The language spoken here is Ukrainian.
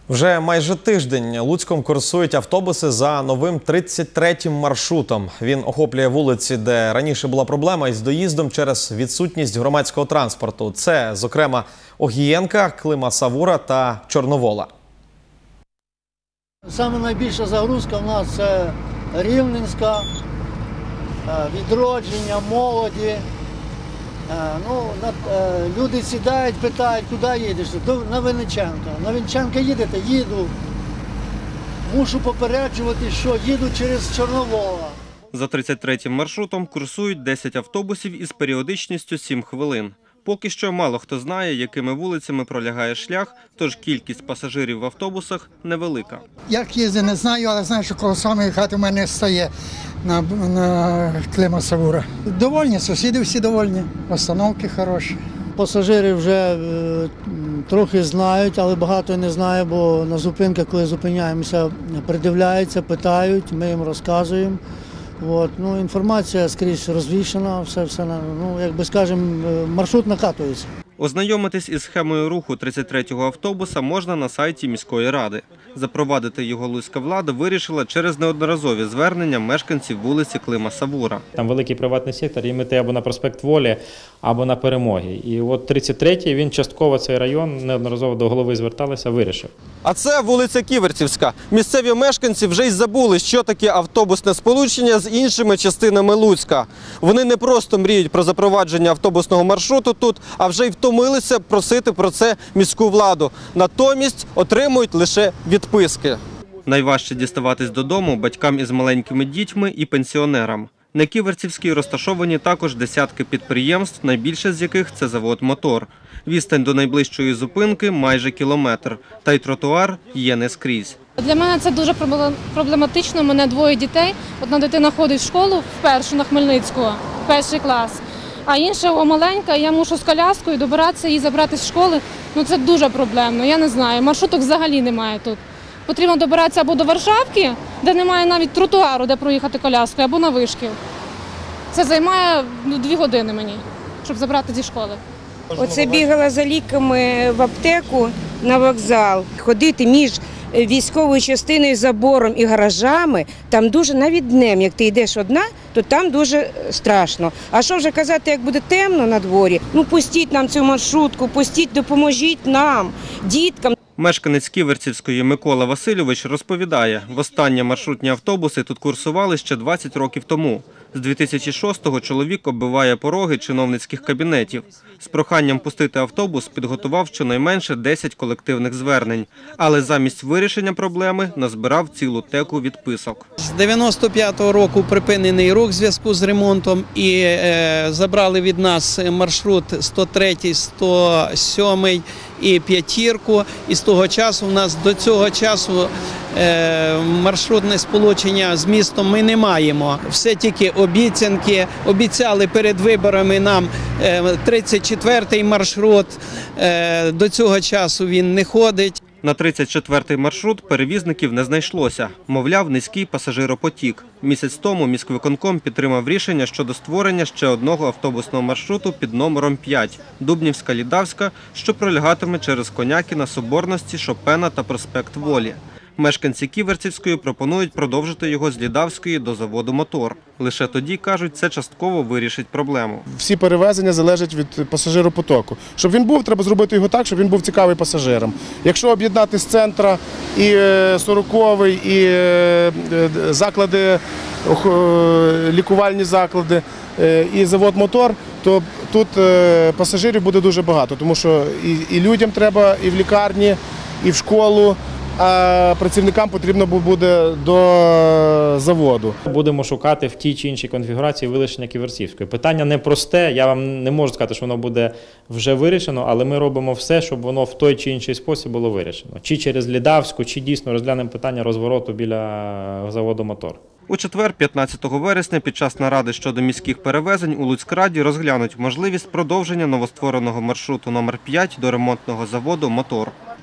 Вже майже тиждень Луцьком курсують автобуси за новим 33-м маршрутом. Він охоплює вулиці, де раніше була проблема із доїздом через відсутність громадського транспорту. Це, зокрема, Огієнка, Клима-Савура та Чорновола. Саме найбільша загрузка в нас – це Рівненська, Відродження, Молоді. Люди сідають, питають, куди їдеш? На Винниченка. На Винниченка їдете? Їду. Мушу попереджувати, що їду через Чорновола. За 33-м маршрутом курсують 10 автобусів із періодичністю 7 хвилин. Поки що мало хто знає, якими вулицями пролягає шлях, тож кількість пасажирів в автобусах невелика. Як їздить, не знаю, але знаю, що коло самої хати в мене стає на Клима-Савура. Довольні, сусіди всі довольні, остановки хороші. Пасажири вже трохи знають, але багато не знає, бо на зупинках, коли зупиняємося, придивляються, питають, ми їм розказуємо. Інформація скрізь розвішена, все, як би скажемо, маршрут накатується. Ознайомитись із схемою руху 33-го автобуса можна на сайті міської ради. Запровадити його луцька влада вирішила через неодноразові звернення мешканців вулиці Клима-Савура. Там великий приватний сектор, їм іти або на проспект Волі, або на Перемоги. І от 33-й, він частково цей район, неодноразово до голови зверталися, вирішив. А це вулиця Ківерцівська. Місцеві мешканці вже й забули, що таке автобусне сполучення з іншими частинами Луцька. Вони не просто мріють про запровадження автобусного маршруту тут, а вже й втомилися просити про це міську владу. Натомість отримують лише відписки. Найважче діставатись додому батькам із маленькими дітьми і пенсіонерам. На Ківерцівській розташовані також десятки підприємств, найбільше з яких – це завод «Мотор». Відстань до найближчої зупинки – майже кілометр. Та й тротуар є не скрізь. Для мене це дуже проблематично. У мене двоє дітей. Одна дитина ходить в школу вперше на Хмельницького, перший клас. А інша маленька, я мушу з коляскою добиратися і забрати з школи. Це дуже проблемно, я не знаю. Маршруток взагалі немає тут. Потрібно добиратися або до Варшавки, де немає навіть тротуару, де проїхати коляскою, або на Вишків. Це займає 2 години мені, щоб забрати зі школи. Оце бігала за ліками в аптеку на вокзал. Ходити між військовою частиною, забором і гаражами, там дуже, навіть днем, як ти йдеш одна, то там дуже страшно. А що вже казати, як буде темно на дворі? Пустіть нам цю маршрутку, пустіть, допоможіть нам, діткам. Мешканець Ківерцівської Микола Васильович розповідає, востаннє маршрутні автобуси тут курсували ще 20 років тому. З 2006-го чоловік оббиває пороги чиновницьких кабінетів. З проханням пустити автобус підготував щонайменше 10 колективних звернень. Але замість вирішення проблеми назбирав цілу теку відписок. З 95-го року припинений рух в зв'язку з ремонтом і забрали від нас маршрут 103, 107 і п'ятірку. І з того часу до цього часу маршрутне сполучення з містом ми не маємо. Все тільки обіцянки. Обіцяли перед виборами нам 34-й маршрут. До цього часу він не ходить. На 34-й маршрут перевізників не знайшлося. Мовляв, низький пасажиропотік. Місяць тому міськвиконком підтримав рішення щодо створення ще одного автобусного маршруту під номером 5 – Дубнівська-Лідавська, що пролягатиме через Конякіна, Соборності, Шопена та проспект Волі. Мешканці Ківерцівської пропонують продовжити його з Лідавської до заводу «Мотор». Лише тоді, кажуть, це частково вирішить проблему. Всі перевезення залежать від пасажиропотоку. Щоб він був, треба зробити його так, щоб він був цікавий пасажирам. Якщо об'єднати з центра і 40-й, і заклади, лікувальні заклади, і завод «Мотор», то тут пасажирів буде дуже багато, тому що і людям треба і в лікарні, і в школу, а працівникам потрібно буде до заводу. Будемо шукати в тій чи іншій конфігурації вилучення Ківерцівської. Питання непросте, я вам не можу сказати, що воно буде вже вирішено, але ми робимо все, щоб воно в той чи інший спосіб було вирішено. Чи через Лідавську, чи дійсно розглянемо питання розвороту біля заводу «Мотор». У четвер, 15 вересня, під час наради щодо міських перевезень у Луцькраді розглянуть можливість продовження новоствореного маршруту номер 5 до ремонтного заводу «Мотор».